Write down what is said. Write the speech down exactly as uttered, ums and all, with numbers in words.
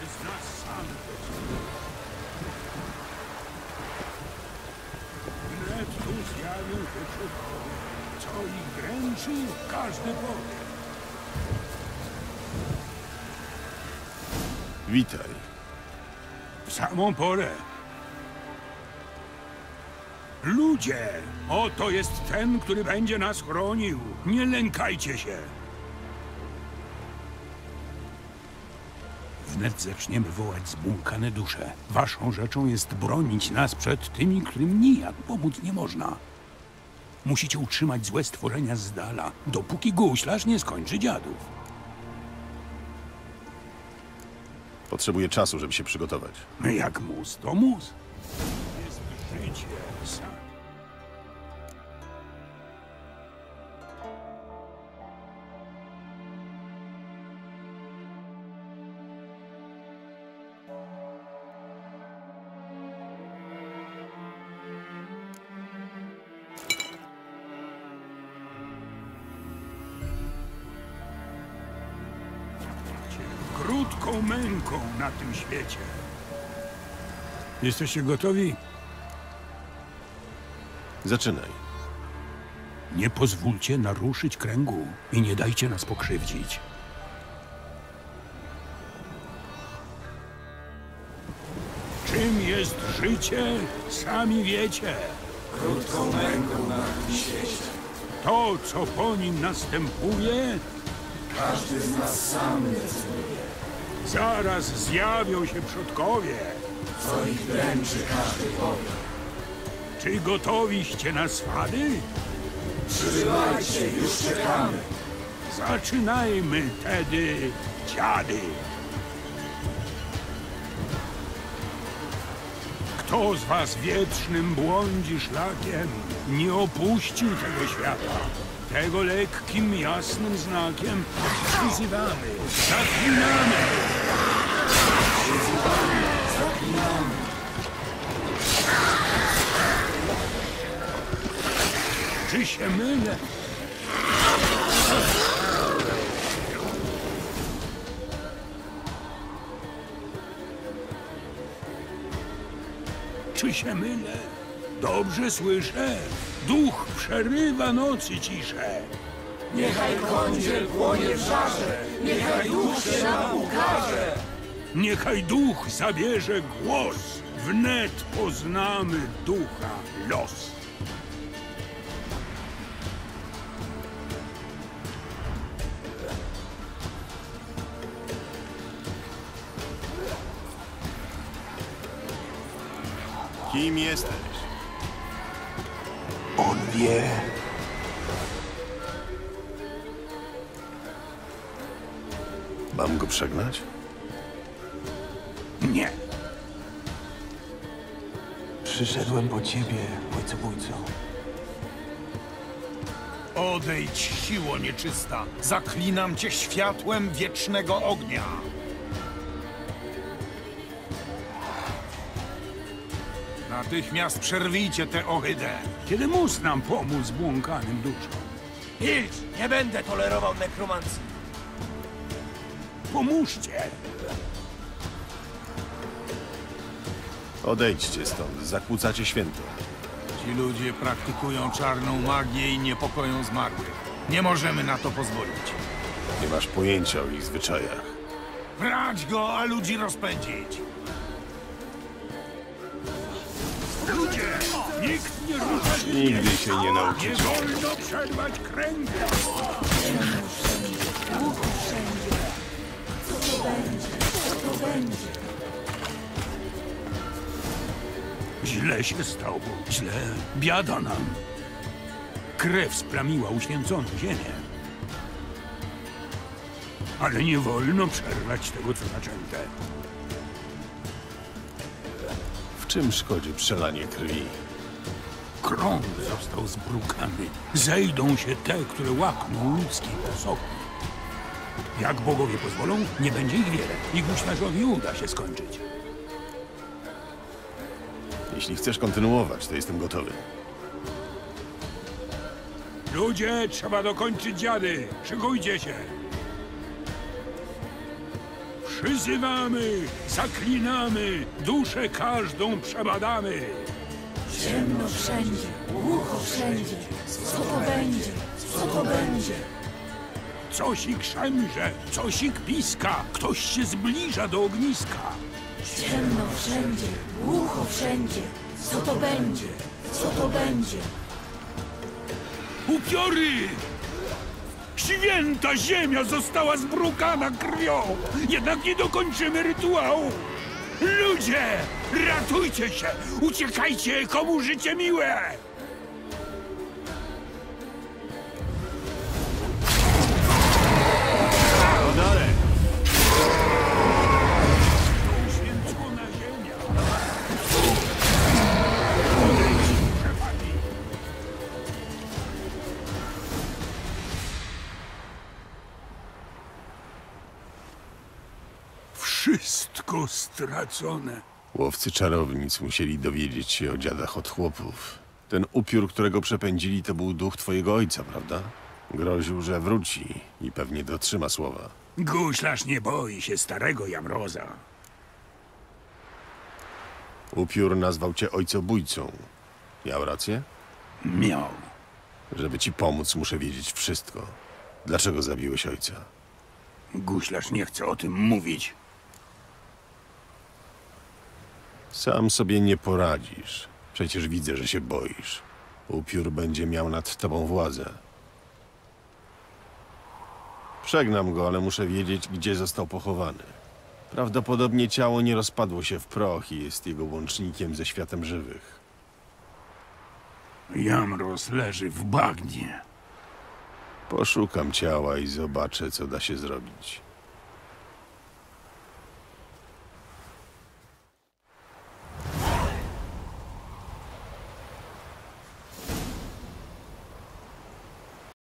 z nas sam wnet tu zjawią się przodkowie. Co ich dręczy, każdy powie. Witaj. W samą porę. Ludzie, oto jest ten, który będzie nas chronił. Nie lękajcie się. Wnet zaczniemy wołać zbłąkane dusze. Waszą rzeczą jest bronić nas przed tymi, którym nijak pomóc nie można. Musicie utrzymać złe stworzenia z dala, dopóki guślarz nie skończy dziadów. Potrzebuję czasu, żeby się przygotować. Jak mus, to mus. Jest życie sam. Krótką męką na tym świecie. Jesteście gotowi? Zaczynaj. Nie pozwólcie naruszyć kręgu i nie dajcie nas pokrzywdzić. Czym jest życie, sami wiecie. Krótką męką na tym świecie. To, co po nim następuje, Każdy z nas sam decyduje. zaraz zjawią się przodkowie. Co ich dręczy, każdy powie. Czy gotowiście na swady? Przybywajcie, już czekamy. Zaczynajmy tedy, dziady. Kto z was wietrznym błądzi szlakiem, nie opuścił tego świata. Tego lekkim, jasnym znakiem przyzywamy, zaklinamy. Przyzywamy, zaklinamy. Czy się mylę? Czy się mylę? Dobrze słyszę. Duch przerywa nocy ciszę. Niechaj kądziel płonie w żarze. Niechaj duch się nam ukaże. Niechaj duch zabierze głos. Wnet poznamy ducha los. Kim jesteś? On wie. Mam go przegnać? Nie. Przyszedłem po ciebie, ojcobójco. Odejdź, siło nieczysta! Zaklinam cię światłem wiecznego ognia! Natychmiast przerwijcie tę ohydę! Kiedy mus nam pomóc błąkanym duszom? Milcz! Nie będę tolerował nekromancji. Pomóżcie! Odejdźcie stąd, zakłócacie święto. Ci ludzie praktykują czarną magię i niepokoją zmarłych. Nie możemy na to pozwolić. Nie masz pojęcia o ich zwyczajach. Brać go, a ludzi rozpędzić! Ludzie! Nikt nie rusza się! Nigdy się nie Nie nauczycie. wolno przerwać kręgu! Źle się stało. Źle. Biada nam. Krew splamiła uświęconą ziemię. Ale nie wolno przerwać tego, co zaczęte. W czym szkodzi przelanie krwi? Krąg został zbrukany. Zejdą się te, które łakną ludzkiej osoby. Jak bogowie pozwolą, nie będzie ich wiele. I guślarzowi uda się skończyć. Jeśli chcesz kontynuować, to jestem gotowy. Ludzie, trzeba dokończyć dziady. Szykujcie się. Przyzywamy, zaklinamy, duszę każdą przebadamy. Ciemno wszędzie, głucho wszędzie. Co to będzie? Co to będzie? Cosik szemrze, cosik piska, ktoś się zbliża do ogniska. Ciemno wszędzie, głucho wszędzie. Co to będzie? Co to będzie? Upiory! Święta ziemia została zbrukana krwią, jednak nie dokończymy rytuału. Ludzie, ratujcie się, uciekajcie, komu życie miłe! No dalej! Uświęcona ziemia. Odejdź, przepadli. Wszystko stracone. Łowcy czarownic musieli dowiedzieć się o dziadach od chłopów. Ten upiór, którego przepędzili, to był duch twojego ojca, prawda? Groził, że wróci i pewnie dotrzyma słowa. Guślarz nie boi się starego Jamroza. Upiór nazwał cię ojcobójcą. Miał rację? Miał. Żeby ci pomóc, muszę wiedzieć wszystko. Dlaczego zabiłeś ojca? Guślarz nie chce o tym mówić. Sam sobie nie poradzisz. Przecież widzę, że się boisz. Upiór będzie miał nad tobą władzę. Przegnam go, ale muszę wiedzieć, gdzie został pochowany. Prawdopodobnie ciało nie rozpadło się w proch i jest jego łącznikiem ze światem żywych. Jamroz leży w bagnie. Poszukam ciała i zobaczę, co da się zrobić.